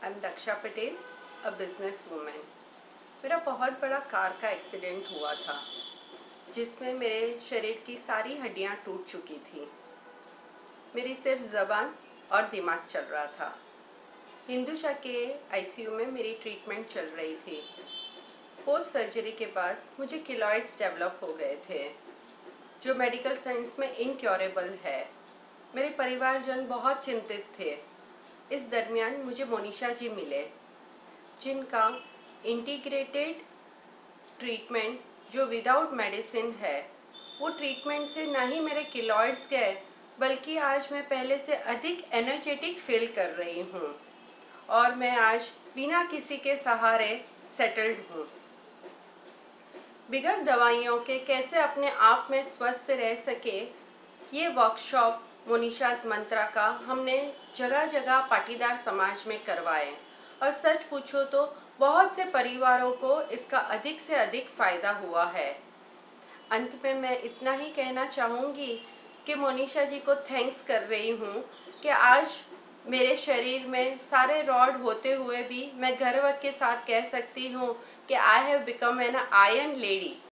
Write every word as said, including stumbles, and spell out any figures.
I am Daksha Patel, a business woman. मेरा बहुत बड़ा कार का एक्सीडेंट हुआ था जिसमें मेरे शरीर की सारी हड्डियां टूट चुकी थी। मेरी सिर्फ जबान और दिमाग चल रहा था। हिंदुजा के आईसीयू में मेरी ट्रीटमेंट चल रही थी। पोस्ट सर्जरी के बाद मुझे किलॉइड्स डेवलप हो गए थे जो मेडिकल साइंस में इनक्योरेबल है। मेरे परिवारजन बहुत चिंतित थे। इस दरमियान मुझे मोनिशा जी मिले जिनका इंटीग्रेटेड ट्रीटमेंट जो विदाउट मेडिसिन है, वो ट्रीटमेंट से ना ही मेरे किलॉइड्स गए बल्कि आज मैं पहले से अधिक एनर्जेटिक फील कर रही हूँ और मैं आज बिना किसी के सहारे सेटल्ड हूँ। बिगैर दवाइयों के कैसे अपने आप में स्वस्थ रह सके, ये वर्कशॉप मोनिशास मंत्रा का हमने जगह जगह पाटीदार समाज में करवाए और सच पूछो तो बहुत से परिवारों को इसका अधिक से अधिक फायदा हुआ है। अंत में मैं इतना ही कहना चाहूंगी कि मोनिशा जी को थैंक्स कर रही हूँ कि आज मेरे शरीर में सारे रॉड होते हुए भी मैं गर्व के साथ कह सकती हूँ कि I have become an iron lady.